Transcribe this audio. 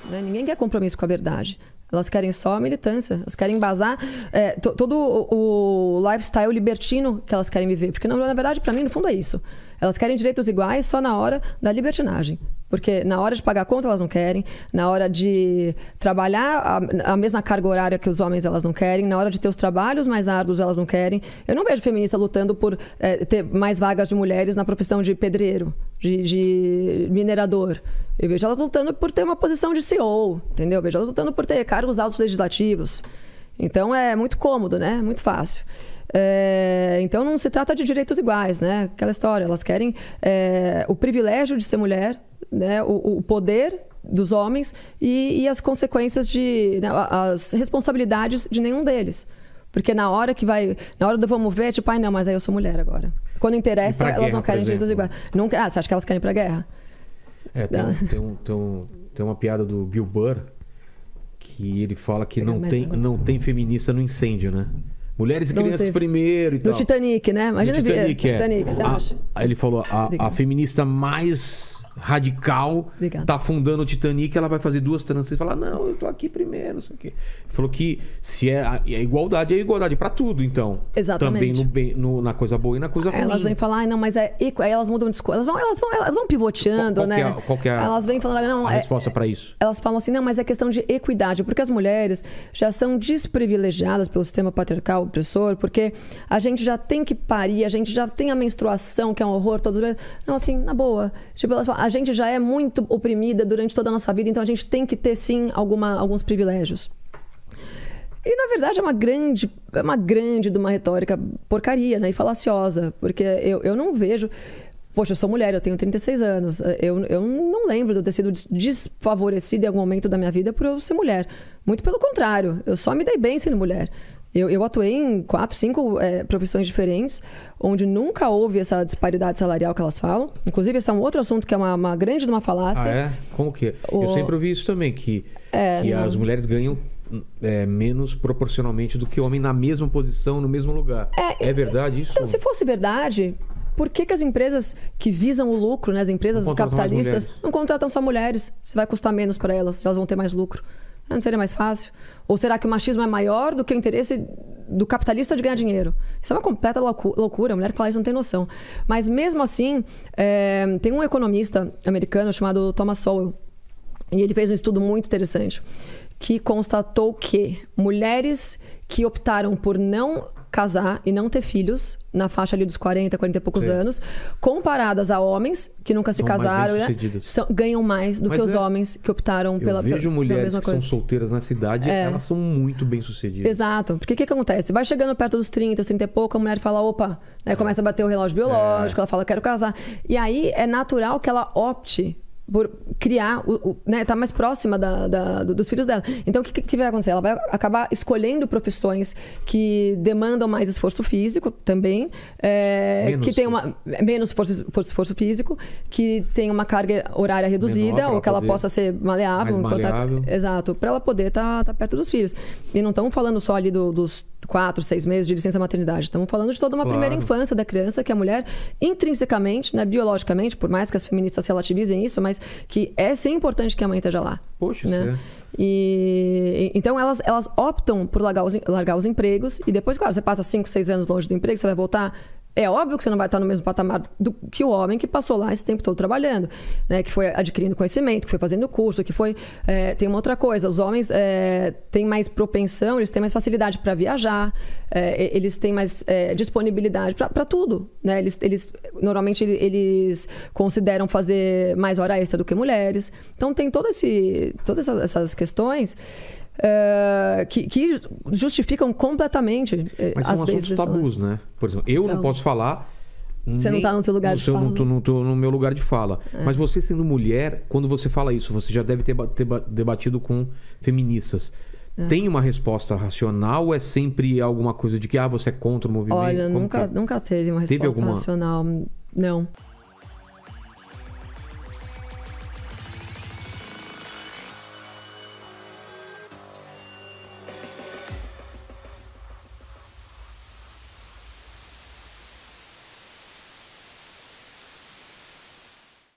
né? Ninguém quer compromisso com a verdade. Elas querem só militância. Elas querem embasar todo o lifestyle libertino que elas querem viver. Porque, na verdade, para mim, no fundo, é isso. Elas querem direitos iguais só na hora da libertinagem. Porque na hora de pagar a conta, elas não querem. Na hora de trabalhar a mesma carga horária que os homens, elas não querem. Na hora de ter os trabalhos mais árduos, elas não querem. Eu não vejo feminista lutando por ter mais vagas de mulheres na profissão de pedreiro, de minerador. Eu vejo elas lutando por ter uma posição de CEO, entendeu? Eu vejo elas lutando por ter cargos altos legislativos. Então, é muito cômodo, né? Muito fácil. Então, não se trata de direitos iguais, né? Aquela história. Elas querem o privilégio de ser mulher, né? O poder dos homens e as consequências né? As responsabilidades de nenhum deles. Porque na hora do vamos ver, tipo, ai não, mas aí eu sou mulher agora. Quando interessa, elas não querem direitos iguais. Não, você acha que elas querem ir pra guerra? Tem uma piada do Bill Burr que ele fala que não tem feminista no incêndio, né? Mulheres e crianças primeiro e tal. Do Titanic, né? Imagina ver Titanic, você acha? Aí ele falou, a feminista mais radical tá afundando o Titanic, ela vai fazer 2 transições e falar, não, eu tô aqui primeiro, não sei o quê. Ele falou que se é igualdade pra tudo, então. Exatamente. Também na coisa boa e na coisa ruim. Elas vêm falar, não, mas aí elas mudam de discurso. Elas vão pivoteando, né? Qual que é elas vêm falando, não, a resposta pra isso? Elas falam assim, não, mas é questão de equidade, porque as mulheres já são desprivilegiadas pelo sistema patriarcal opressor, porque a gente já tem que parir, a gente já tem a menstruação, que é um horror todos os meses. Não, assim, na boa. Tipo, elas falam, a gente já é muito oprimida durante toda a nossa vida, então a gente tem que ter, sim, alguns privilégios. E, na verdade, é uma grande de uma retórica porcaria, né? E falaciosa, porque eu não vejo... Poxa, eu sou mulher, eu tenho 36 anos. Eu não lembro de eu ter sido desfavorecida em algum momento da minha vida por eu ser mulher. Muito pelo contrário, eu só me dei bem sendo mulher. Eu atuei em 4, 5 profissões diferentes, onde nunca houve essa disparidade salarial que elas falam. Inclusive, esse é um outro assunto que é uma grande de uma falácia. Ah, é? Como que é? Eu sempre ouvi isso também, que as mulheres ganham menos proporcionalmente do que o homem na mesma posição, no mesmo lugar. É verdade isso? Então, se fosse verdade, por que as empresas que visam o lucro, né, as empresas capitalistas, não contratam só mulheres? Se vai custar menos para elas, se elas vão ter mais lucro. Não seria mais fácil? Ou será que o machismo é maior do que o interesse do capitalista de ganhar dinheiro? Isso é uma completa loucura. A mulher que fala isso não tem noção. Mas mesmo assim, tem um economista americano chamado Thomas Sowell. E ele fez um estudo muito interessante que constatou que mulheres que optaram por não casar e não ter filhos na faixa ali dos 40 e poucos anos, comparadas a homens que nunca se casaram, né, ganham mais do que os homens que optaram pela mesma coisa. Eu vejo mulheres que são solteiras na cidade, elas são muito bem sucedidas. Exato. Porque o que acontece? Vai chegando perto dos 30, 30 e pouco, a mulher fala, opa, né, começa a bater o relógio biológico, ela fala, quero casar. E aí é natural que ela opte por criar, né, tá mais próxima dos filhos dela. Então, o que vai acontecer? Ela vai acabar escolhendo profissões que demandam mais esforço físico também, que tem menos esforço físico, que tem uma carga horária reduzida, ou que ela possa ser maleável. Exato, para ela poder estar perto dos filhos. E não estamos falando só ali dos 4, 6 meses de licença maternidade. Estamos falando de toda uma primeira infância da criança, que a mulher, intrinsecamente, né, biologicamente, por mais que as feministas relativizem isso, mas que é sim importante que a mãe esteja lá. Poxa, né? Então, elas optam por largar os empregos e depois, claro, você passa 5, 6 anos longe do emprego, você vai voltar... É óbvio que você não vai estar no mesmo patamar que o homem que passou lá esse tempo todo trabalhando, né? Que foi adquirindo conhecimento, que foi fazendo curso, que foi... tem uma outra coisa, os homens têm mais propensão, eles têm mais facilidade para viajar, eles têm mais disponibilidade para tudo, né? Normalmente eles consideram fazer mais hora extra do que mulheres. Então tem todas essas questões... que justificam completamente mas às são vezes assuntos tabus, né? Por exemplo, eu não posso falar. Você não está no seu lugar de fala. Não estou no meu lugar de fala. Mas você sendo mulher, quando você fala isso, você já deve ter debatido com feministas. Tem uma resposta racional ou é sempre alguma coisa de que você é contra o movimento? Olha, nunca teve uma resposta racional. Não.